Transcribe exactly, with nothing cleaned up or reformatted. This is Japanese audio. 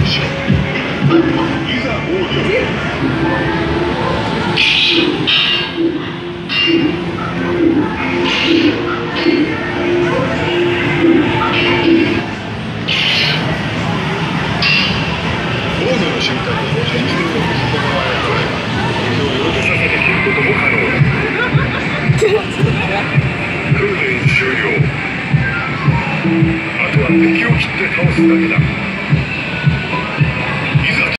しろ。いざ王女。王女の瞬間に拳銃を撃ち込まれれば水をよろけさせてくることも可能だ。訓練終了。あとは敵を切って倒すだけだ。